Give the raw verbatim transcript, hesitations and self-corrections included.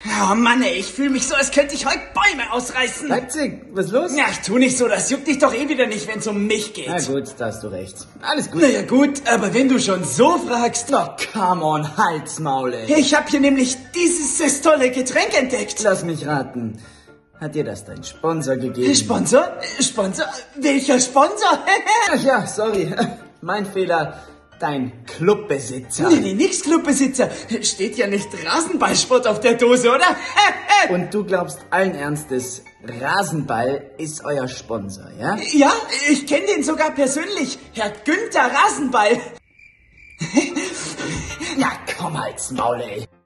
Oh Mann, ey, ich fühle mich so, als könnte ich heute Bäume ausreißen. Leipzig, was ist los? Ja, ich tu nicht so, das juckt dich doch eh wieder nicht, wenn es um mich geht. Na gut, da hast du recht. Alles gut. Naja gut, aber wenn du schon so fragst... Na, come on, Halsmaul, ey. Ich hab hier nämlich dieses tolle Getränk entdeckt. Lass mich raten. Hat dir das dein Sponsor gegeben? Sponsor? Sponsor? Welcher Sponsor? Ach ja, sorry. Mein Fehler. Dein Clubbesitzer. Nee, nee, nix Clubbesitzer. Steht ja nicht Rasenballsport auf der Dose, oder? Und du glaubst allen Ernstes, Rasenball ist euer Sponsor, ja? Ja, ich kenne den sogar persönlich. Herr Günther Rasenball. Ja, komm halt's Maul, ey.